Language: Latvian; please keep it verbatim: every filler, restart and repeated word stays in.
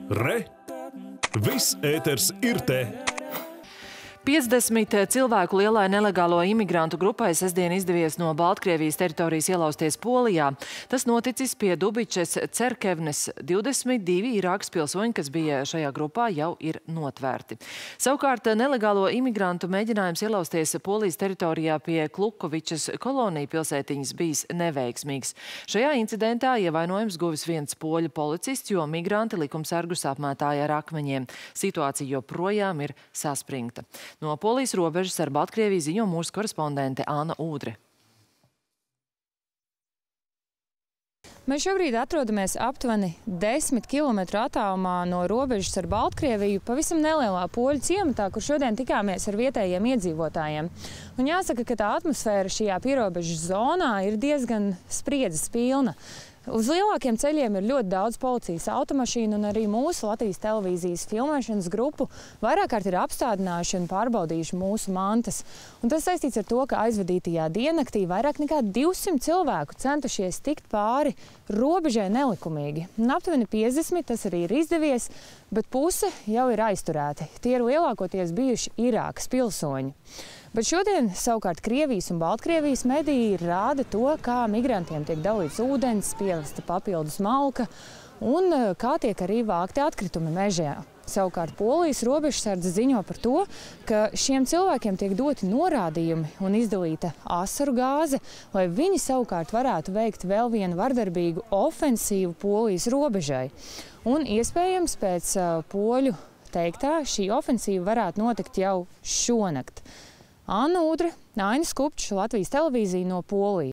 Re! Viss ēters ir te! piecdesmit cilvēku lielai nelegālo imigrantu grupai sestdien izdevies no Baltkrievijas teritorijas ielausties Polijā. Tas noticis pie Dubičes Cerkevnes. divdesmit divi Irākas pilsoņi, kas bija šajā grupā, jau ir notvērti. Savukārt nelegālo imigrantu mēģinājums ielausties Polijas teritorijā pie Klukovičas kolonija pilsētiņas bijis neveiksmīgs. Šajā incidentā ievainojums guvis viens poļu policists, jo migranti likumsargus apmētāja ar akmeņiem. Situācija joprojām ir saspringta. No Polijas robežas ar Baltkrieviju ziņo mūsu korespondente Anna Ūdre. Mēs šobrīd atrodamies aptuveni desmit kilometru attālumā no robežas ar Baltkrieviju, pavisam nelielā poļu ciematā, kur šodien tikāmies ar vietējiem iedzīvotājiem. Un jāsaka, ka tā atmosfēra šajā pierobežas zonā ir diezgan spriedzes pilna. Uz lielākiem ceļiem ir ļoti daudz policijas automašīnu, un arī mūsu Latvijas televīzijas filmēšanas grupu vairāk kārt ir apstādinājuši un pārbaudījuši mūsu mantas. Un tas saistīts ar to, ka aizvadītajā diennaktī vairāk nekā divsimt cilvēku centušies tikt pāri robežai nelikumīgi. Un aptuveni piecdesmit tas arī ir izdevies, bet puse jau ir aizturēti. Tie ir lielākoties bijuši Irākas pilsoņi. Bet šodien savukārt Krievijas un Baltkrievijas mediji rāda to, kā migrantiem tiek dalīts ūdens, pievesta papildus malka un kā tiek arī vākti atkritumi mežā. Savukārt Polijas robežsardze ziņo par to, ka šiem cilvēkiem tiek doti norādījumi un izdalīta asaru gāze, lai viņi savukārt varētu veikt vēl vienu vardarbīgu ofensīvu Polijas robežai. Un iespējams pēc poļu teiktā šī ofensīva varētu notikt jau šonakt. Anna Ūdre, Ainis Kupčs, Latvijas televīzija no Polijas.